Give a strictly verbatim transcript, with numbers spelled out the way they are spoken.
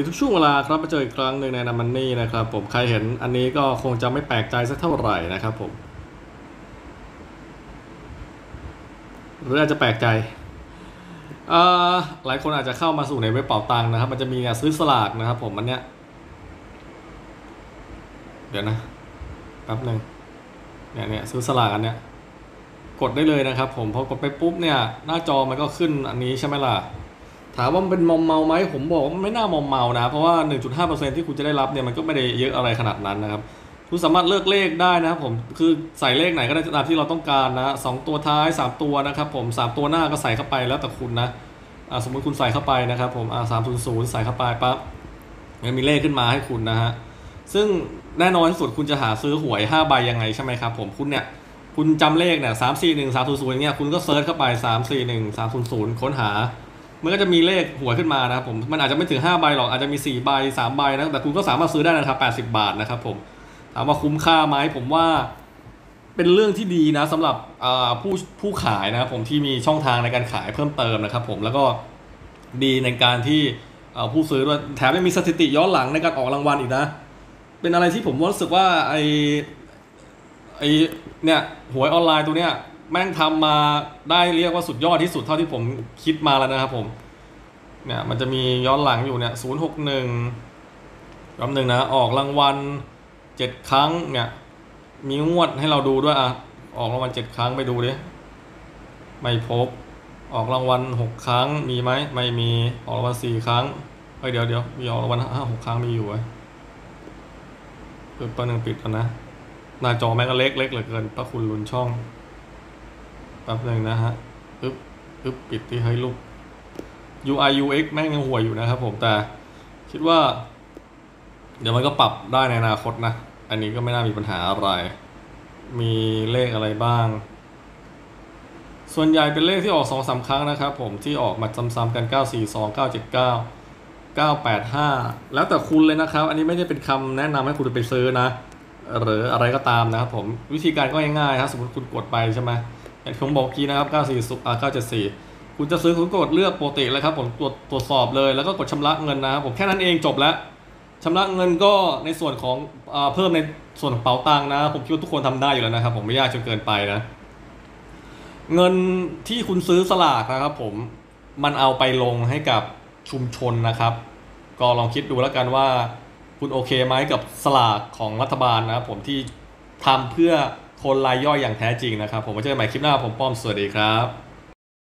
ทุกช่วงเวลาครับมาเจออีกครั้งหนึ่งในนามันนี่นะครับผมใครเห็นอันนี้ก็คงจะไม่แปลกใจสักเท่าไหร่นะครับผมหรืออาจจะแปลกใจหลายคนอาจจะเข้ามาสู่ในเว็บเป๋าตังค์นะครับมันจะมีซื้อสลากนะครับผมอันเนี้ยเดี๋ยวนะแป๊บหนึ่งเนี่ยเนี่ยซื้อสลากอันเนี้ยกดได้เลยนะครับผมพอกดไปปุ๊บเนี่ยหน้าจอมันก็ขึ้นอันนี้ใช่ไหมล่ะถามว่ามันเป็นมอมเมาไหมผมบอกว่าไม่น่ามอมเมานะเพราะว่า หนึ่งจุดห้าเปอร์เซ็นต์ ที่คุณจะได้รับเนี่ยมันก็ไม่ได้เยอะอะไรขนาดนั้นนะครับคุณสามารถเลือกเลขได้นะครับผมคือใส่เลขไหนก็ได้ตามที่เราต้องการนะสองตัวท้ายสามตัวนะครับผมสามตัวหน้าก็ใส่เข้าไปแล้วแต่คุณนะสมมติคุณใส่เข้าไปนะครับผมสามศูนย์ศูนย์ใส่เข้าไปปั๊บมันมีเลขขึ้นมาให้คุณนะฮะซึ่งแน่นอนที่สุดคุณจะหาซื้อหวยห้าใบยังไงใช่ไหมครับผมคุณเนี่ยคุณจำเลขเนี่ยสามสี่หนึ่งสามศูนย์ศูนย์อย่างเงี้ยคุณก็เซิร์ชเข้าไปสามสี่หนึ่งสามศูนย์ศูนย์ค้นหามันก็จะมีเลขหวยขึ้นมานะครับผมมันอาจจะไม่ถึงห้าใบหรอกอาจจะมีสี่ใบสามใบนะแต่คุณก็สามารถซื้อได้นะครับแปดสิบบาทนะครับผมถามว่าคุ้มค่าไหมผมว่าเป็นเรื่องที่ดีนะสำหรับผู้ผู้ขายนะครับผมที่มีช่องทางในการขายเพิ่มเติมนะครับผมแล้วก็ดีในการที่ผู้ซื้อด้วยแถมยังมีสถิติย้อนหลังในการออกรางวัลอีกนะเป็นอะไรที่ผมรู้สึกว่าไอไอเนี่ยหวยออนไลน์ตัวเนี้ยแม่งทำมาได้เรียกว่าสุดยอดที่สุดเท่าที่ผมคิดมาแล้วนะครับผมเนี่ยมันจะมีย้อนหลังอยู่เนี่ยศูนย์หกหนึ่งรอบหนึ่งนะออกรางวัลเจ็ดครั้งเนี่ยมีงวดให้เราดูด้วยอ่ะออกรางวัลเจ็ดครั้งไปดูดิไม่พบออกรางวัลหกครั้งมีไหมไม่มีออกรางวัลสี่ครั้งเฮ้ยเดี๋ยวเดี๋ยวมีออกรางวัลห้าหกครั้งมีอยู่ไหมเปิดตัวหนึ่งปิดกันนะหน้าจอแม่งก็เล็กเล็กเหลือเกินพระคุณลุนช่องแป๊บหนึ่งนะฮะอึ๊บอึ๊บปิดที่ให้ลูก ยู ไอ ยู เอ็กซ์ แม่งยังห่วยอยู่นะครับผมแต่คิดว่าเดี๋ยวมันก็ปรับได้ในอนาคตนะอันนี้ก็ไม่น่ามีปัญหาอะไรมีเลขอะไรบ้างส่วนใหญ่เป็นเลขที่ออก สองสาม ครั้งนะครับผมที่ออกมาซ้ำๆกันเก้าสี่สอง เก้าเจ็ดเก้า เก้าแปดห้าแล้วแต่คุณเลยนะครับอันนี้ไม่ได้เป็นคำแนะนำให้คุณไปซื้อนะหรืออะไรก็ตามนะครับผมวิธีการก็ง่ายๆครับสมมติคุณกดไปใช่ไหมอย่างผมบอกกี้นะครับเก้าสี่อ่าเก้าเจ็ดสี่คุณจะซื้อคุณกดเลือกปกติเลยครับผมตรวจตรวจสอบเลยแล้วก็กดชำระเงินนะครับผมแค่นั้นเองจบแล้วชำระเงินก็ในส่วนของอ่าเพิ่มในส่วนของเป๋าตังค์นะผมคิดว่าทุกคนทำได้อยู่แล้วนะครับผมไม่ยากจนเกินไปนะเงินที่คุณซื้อสลากนะครับผมมันเอาไปลงให้กับชุมชนนะครับก็ลองคิดดูแล้วกันว่าคุณโอเคไหมกับสลากของรัฐบาลนะครับผมที่ทำเพื่อคนรายย่อยอย่างแท้จริงนะครับผมไว้เจอกันใหม่คลิปหน้าผมป้อมสวัสดีครับ